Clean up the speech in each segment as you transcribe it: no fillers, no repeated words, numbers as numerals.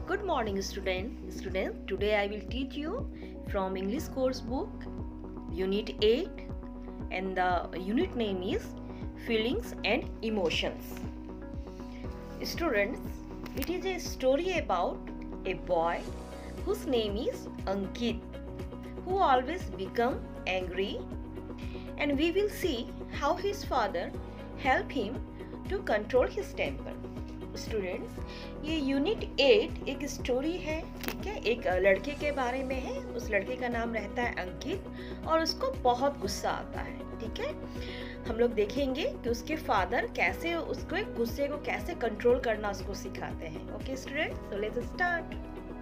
Good morning, students. Today I will teach you from English course book, Unit 8, and the unit name is Feelings and Emotions. Students, it is a story about a boy whose name is Ankit, who always become angry, and we will see how his father help him to control his temper. Students, ये unit 8 एक story है, ठीक है। एक लड़के के बारे में है। उस लड़के का नाम रहता है अंकित और उसको बहुत गुस्सा आता है, ठीक है। हम लोग देखेंगे कि उसके फादर कैसे उसको गुस्से को कैसे कंट्रोल करना उसको सिखाते हैं। Okay students, so let's start.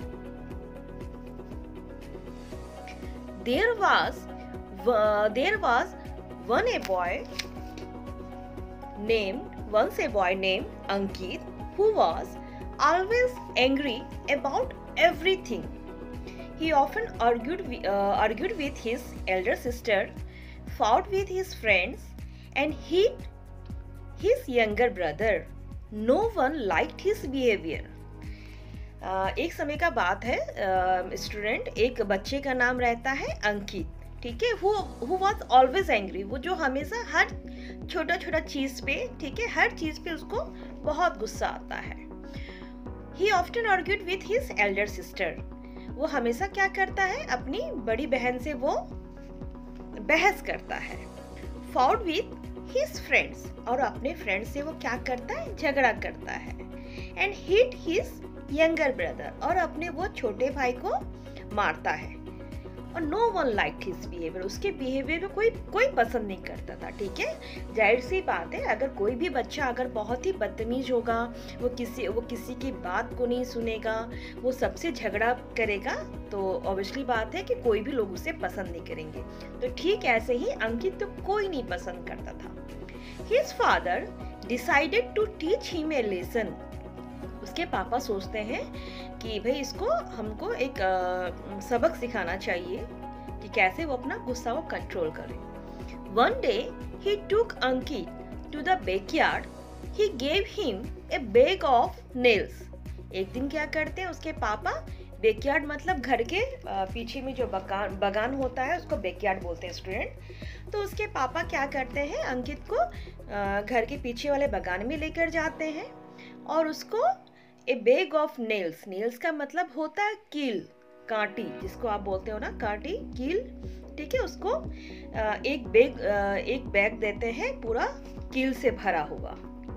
There was once a boy named Ankit who was always angry about everything. He often argued with his elder sister, fought with his friends, and hit his younger brother. No one liked his behavior. एक समय का बात है student, एक बच्चे का नाम रहता है अंकित, ठीक है। who was always angry, वो जो हमेशा हर छोटा छोटा चीज पे, ठीक है, हर चीज पे उसको बहुत गुस्सा आता है। He often argued with his elder sister. वो हमेशा क्या करता है, अपनी बड़ी बहन से वो बहस करता है। Fought with his friends, और अपने फ्रेंड से वो क्या करता है, झगड़ा करता है। And hit his younger brother, और अपने वो छोटे भाई को मारता है। और no one liked his behaviour, उसके बिहेवियर को कोई पसंद नहीं करता था, ठीक है। जाहिर सी बात है, अगर कोई भी बच्चा अगर बहुत ही बदतमीज होगा, वो किसी की बात को नहीं सुनेगा, वो सबसे झगड़ा करेगा, तो ऑब्वियसली बात है कि कोई भी लोग उसे पसंद नहीं करेंगे। तो ठीक ऐसे ही अंकित तो कोई नहीं पसंद करता था। His father decided to teach him a lesson. उसके पापा सोचते हैं कि भाई इसको हमको एक सबक सिखाना चाहिए कि कैसे वो अपना गुस्सा वो कंट्रोल करे। One day he took Ankit to the backyard. He gave him a bag of nails. एक दिन क्या करते हैं उसके पापा, बैकयार्ड मतलब घर के पीछे में जो बगान होता है उसको बैकयार्ड बोलते हैं स्टूडेंट। तो उसके पापा क्या करते हैं, अंकित को घर के पीछे वाले बगान में लेकर जाते हैं और उसको a bag of nails, nails का मतलब होता है कील, कांटी, जिसको आप बोलते हो ना कांटी, कील, ठीक है। उसको एक बैग देते हैं पूरा कील से भरा हुआ।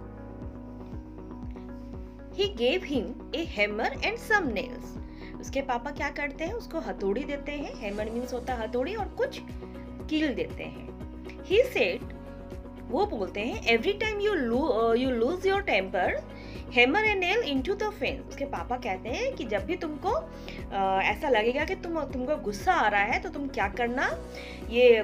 He gave him a hammer and some nails. उसके पापा क्या करते हैं, उसको हथौड़ी देते हैं, हैमर मीन्स होता है हथौड़ी, और कुछ कील देते हैं। He said, वो बोलते हैं, every time you lose your temper, hammer a nail into the fence. उसके पापा कहते हैं कि जब भी तुमको ऐसा लगेगा कि तुमको गुस्सा आ रहा है, तो तुम क्या करना, ये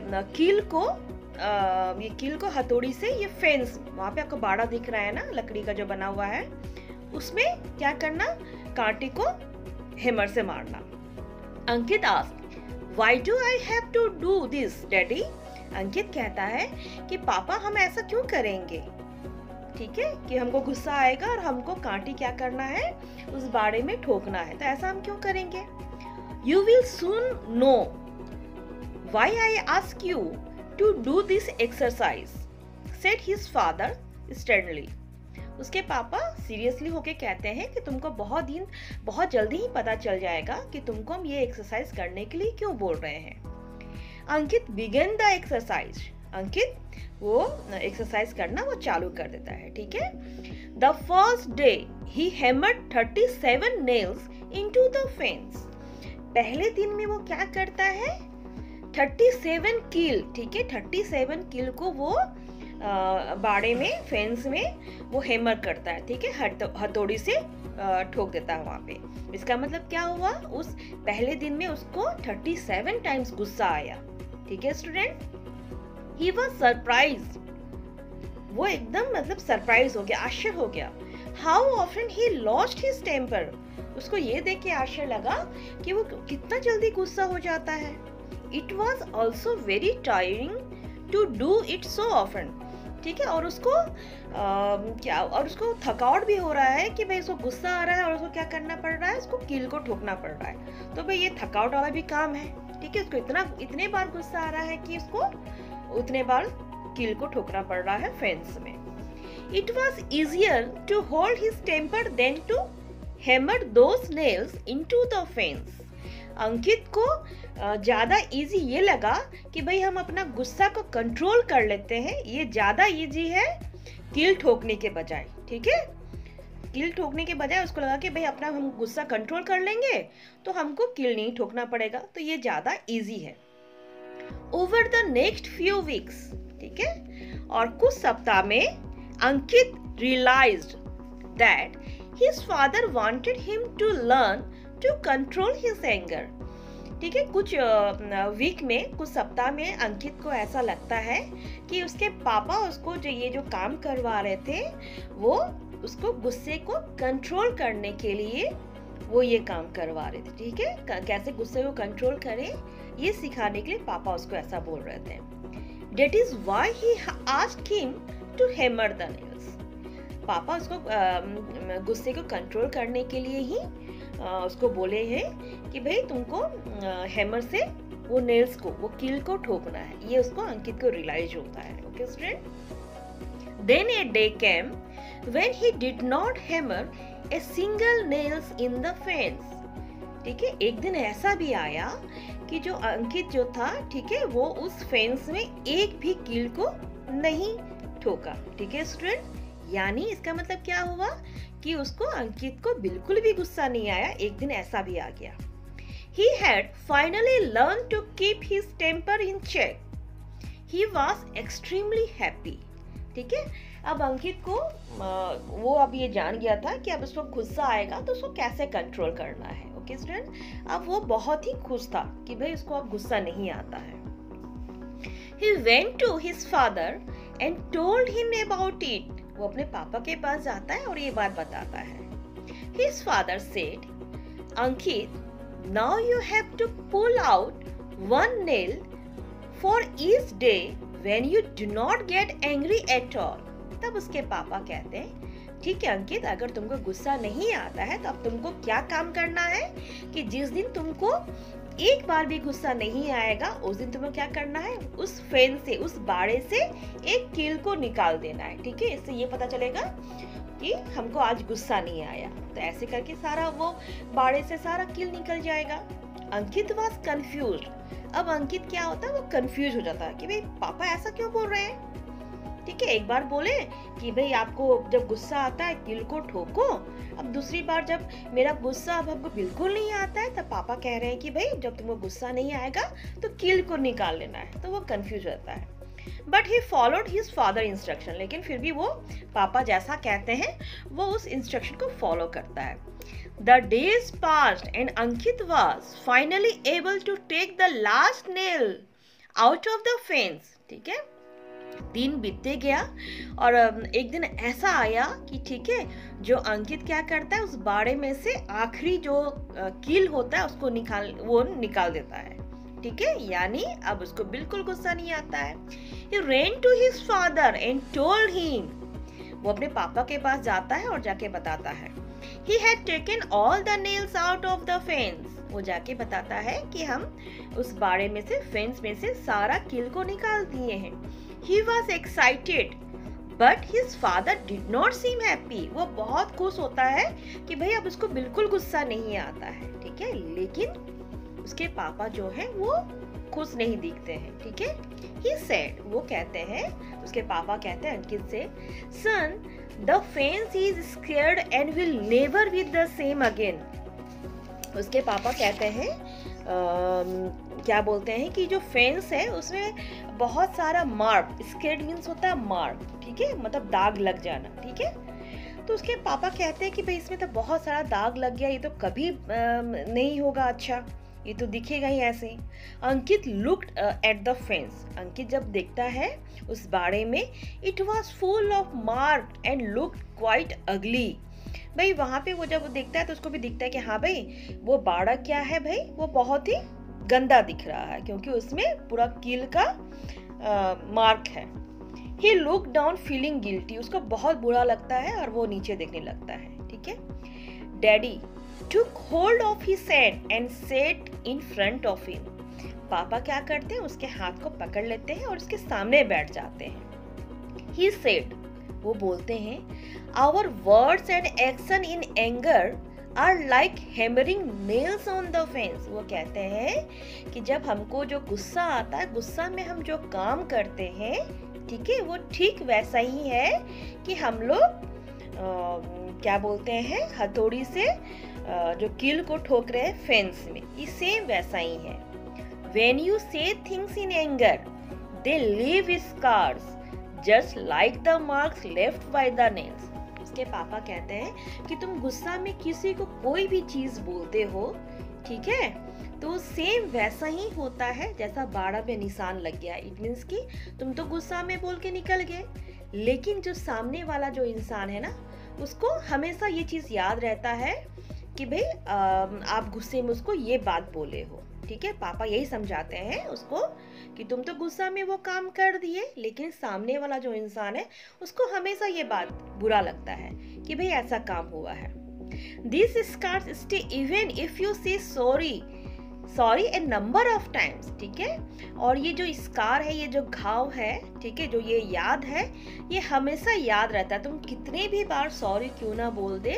कील को हथौड़ी से, ये फेंस, वहाँ पे आपको बाड़ा दिख रहा है ना लकड़ी का जो बना हुआ है, उसमें क्या करना, कांटे को हैमर से मारना। Ankit asked, why do I have to do this, daddy? Ankit कहता है कि पापा हम ऐसा क्यों करेंगे, ठीक है, कि हमको गुस्सा आएगा और हमको कांटी क्या करना है, उस बाड़े में ठोकना है, तो ऐसा हम क्यों करेंगे। You will soon know why I ask you to do this exercise, said his father sternly. उसके पापा सीरियसली होके कहते हैं कि तुमको बहुत जल्दी ही पता चल जाएगा कि तुमको हम ये एक्सरसाइज करने के लिए क्यों बोल रहे हैं। अंकित began the exercise. अंकित वो एक्सरसाइज करना वो चालू कर देता है, ठीक है। The first day he hammered 37 nails into the fence. पहले दिन में वो क्या करता है, 37 कील, ठीक है, 37 कील को वो बाड़े में, फेंस में वो हैमर करता है, ठीक है, हथौड़ी से ठोक देता है वहाँ पे। इसका मतलब क्या हुआ, उस पहले दिन में उसको 37 टाइम्स गुस्सा आया, ठीक है स्टूडेंट। He was surprised. वो एकदम मतलब सरप्राइज हो गया, आश्चर्य हो गया। How often he lost his temper. उसको ये देख के आश्चर्य लगा कि वो कितना जल्दी गुस्सा हो जाता है। It was also very tiring to do it so often. ठीक है, और उसको थकावट भी हो रहा है कि भाई उसको गुस्सा आ रहा है और उसको क्या करना पड़ रहा है, उसको कील को ठोकना पड़ रहा है। तो भाई ये थकावट वाला भी काम है, ठीक है। उसको इतने बार गुस्सा आ रहा है कि उसको उतने बार कील को ठोकना पड़ रहा है फेंस में। It was easier to hold his temper than to hammer those nails into the fence. अंकित को ज़्यादा इजी ये लगा कि भाई हम अपना गुस्सा को कंट्रोल कर लेते हैं, ये ज़्यादा इजी है कील ठोकने के बजाय, ठीक है। कील ठोकने के बजाय उसको लगा कि भाई अपना हम गुस्सा कंट्रोल कर लेंगे तो हमको कील नहीं ठोकना पड़ेगा, तो ये ज़्यादा इजी है। Over the next few weeks, ठीक है, और कुछ सप्ताह में Ankit realized that his father wanted him to learn to control his anger. ठीक है, कुछ वीक में, कुछ सप्ताह में अंकित को ऐसा लगता है कि उसके पापा उसको जो काम करवा रहे थे वो उसको गुस्से को कंट्रोल करने के लिए वो ये काम करवा रहे थे, ठीक है। कैसे गुस्से को कंट्रोल करें ये सिखाने के लिए पापा उसको ऐसा बोल रहे थे। That is why he asked him to hammer the nails. पापा उसको गुस्से को कंट्रोल करने के लिए ही उसको बोले हैं कि भाई तुमको हैमर से वो नेल्स को, वो कील को ठोकना है। ये उसको अंकित को रियलाइज होता है। Okay student, then a day came when he did not hammer a single nails in the fence. ठीक है, एक दिन ऐसा भी आया कि जो अंकित जो था, ठीक है, वो उस फेंस में एक भी कील को नहीं ठोका। ठीक है स्टूडेंट, यानी इसका मतलब क्या हुआ कि उसको अंकित को बिल्कुल भी गुस्सा नहीं आया। एक दिन ऐसा भी आ गया। He had finally learned to keep his temper in check. He was extremely happy. ठीक है, अब अंकित को वो अब ये जान गया था कि अब उसको गुस्सा आएगा तो उसको कैसे कंट्रोल करना है। ओके स्टूडेंट, अब वो बहुत ही खुश था कि भाई उसको अब गुस्सा नहीं आता है। He went to his father and told him about it. वो अपने पापा के पास जाता है और ये बात बताता है। His father said, Ankit, now you have to pull out one nail for each day when you do not get angry at all. तब उसके पापा कहते हैं, ठीक है अंकित, अगर तुमको गुस्सा नहीं आता है तो अब तुमको क्या काम करना है कि जिस दिन तुमको एक बार भी गुस्सा नहीं आएगा उस दिन तुम्हें क्या करना है, उस फेन से, उस बाड़े से एक कील को निकाल देना है। ठीक है, इससे ये पता चलेगा कि हमको आज गुस्सा नहीं आया। तो ऐसे करके सारा वो बाड़े से सारा कील निकल जाएगा। Ankit was confused. अब अंकित क्या होता है, वो कंफ्यूज हो जाता है कि भाई पापा ऐसा क्यों बोल रहे हैं। ठीक है, एक बार बोले कि भाई आपको जब गुस्सा आता है कील को ठोको, अब दूसरी बार जब मेरा गुस्सा अब आपको बिल्कुल नहीं आता है तब पापा कह रहे हैं कि भाई जब तुमको गुस्सा नहीं आएगा तो कील को निकाल लेना है। तो वो कंफ्यूज रहता है। But he followed his father instruction, लेकिन फिर भी वो पापा जैसा कहते हैं वो उस इंस्ट्रक्शन को फॉलो करता है। The days passed and Ankit was finally able to take the last nail out of the fence. ठीक है, दिन बीतते गया और एक दिन ऐसा आया कि ठीक है, जो अंकित क्या करता है, उस बाड़े में से आखिरी जो कील होता है उसको निकाल देता है। ठीक है, यानी अब उसको बिल्कुल गुस्सा नहीं आता है। He ran to his father and told him. वो अपने पापा के पास जाता है और जाके बताता है। He had taken all the nails out of the fence. वो जाके बताता है कि हम उस बाड़े में से, फेंस में से सारा कील को निकाल दिए हैं। He was excited, but his father did not seem happy. वो बहुत खुश होता है कि भाई अब उसको बिल्कुल गुस्सा नहीं आता है। ठीक है, लेकिन उसके पापा जो हैं वो खुश नहीं दिखते हैं। ठीक है, He said, वो कहते हैं, उसके पापा कहते हैं अंकित से, Son, the fence is scared and will never be the same again. उसके पापा कहते हैं क्या बोलते हैं कि जो फेंस है उसमें बहुत सारा मार्क, स्केर्ड मीन्स होता है मार्क, ठीक है, मतलब दाग लग जाना। ठीक है, तो उसके पापा कहते हैं कि भाई इसमें तो बहुत सारा दाग लग गया, ये तो कभी नहीं होगा अच्छा, ये तो दिखेगा ही ऐसे ही। Ankit looked at the fence, Ankit जब देखता है उस बाड़े में, it was full of mark and looked quite ugly. भाई वहाँ पे वो जब देखता है तो उसको भी दिखता है कि हाँ भाई वो बाड़ा क्या है भाई, वो बहुत ही गंदा दिख रहा है क्योंकि उसमें पूरा कील का मार्क है। He look down feeling guilty, उसको बहुत बुरा लगता है और वो नीचे देखने लगता है, ठीक है। Daddy took hold of his hand and sat in front of him. पापा क्या करते हैं, उसके हाथ को पकड़ लेते हैं और उसके सामने बैठ जाते हैं। He said, वो बोलते हैं, our words and action in anger are like hammering nails on the fence. वो कहते हैं कि जब हमको जो गुस्सा आता है, गुस्सा में हम जो काम करते हैं, ठीक है, वो ठीक वैसा ही है कि हम लोग क्या बोलते हैं, हथौड़ी से जो कील को ठोक रहे हैं फेंस में, ये सेम वैसा ही है। When you say things in anger, they leave scars, just like the marks left by the nails. उसके पापा कहते हैं कि तुम गुस्सा में किसी को कोई भी चीज बोलते हो, ठीक है, तो सेम वैसा ही होता है जैसा बाड़ा में निशान लग गया। इट मीन्स कि तुम तो गुस्सा में बोल के निकल गए, लेकिन जो सामने वाला जो इंसान है ना, उसको हमेशा ये चीज याद रहता है कि भाई आप गुस्से में उसको ये बात बोले हो, ठीक है। पापा यही समझाते हैं उसको कि तुम तो गुस्सा में वो काम कर दिए, लेकिन सामने वाला जो इंसान है उसको हमेशा ये बात बुरा लगता है कि भाई ऐसा काम हुआ है। These scars stay even if you say sorry a number of times, ठीक है। और ये जो स्कार है, ये जो घाव है, ठीक है, जो ये याद है, ये हमेशा याद रहता है। तुम कितने भी बार सॉरी क्यों ना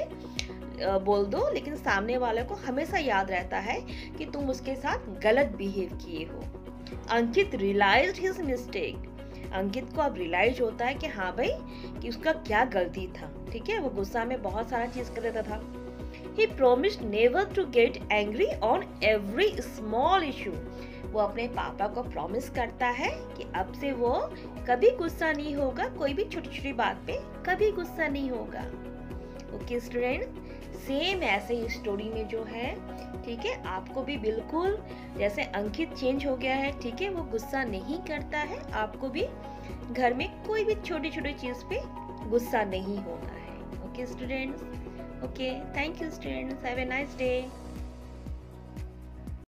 बोल दो, लेकिन सामने वाले को हमेशा याद रहता है कि तुम उसके साथ गलत बिहेव किए हो। Ankit realised his mistake. Ankit को अब रियलाइज होता है कि हाँ भाई, कि उसका क्या गलती था, ठीक है। वो गुस्सा में बहुत सारा चीज कर देता था। He promised never to get angry on every small issue. वो अपने पापा को प्रॉमिस करता है कि अब से वो कभी गुस्सा नहीं होगा, कोई भी छोटी छोटी बात पे कभी गुस्सा नहीं होगा। ओके स्टूडेंट, सेम ऐसे ही स्टोरी में जो है, ठीक है, आपको भी बिल्कुल जैसे अंकित चेंज हो गया है, ठीक है, वो गुस्सा नहीं करता है, आपको भी घर में कोई भी छोटी छोटी चीज पे गुस्सा नहीं होना है। Okay students, okay, thank you students, have a nice day.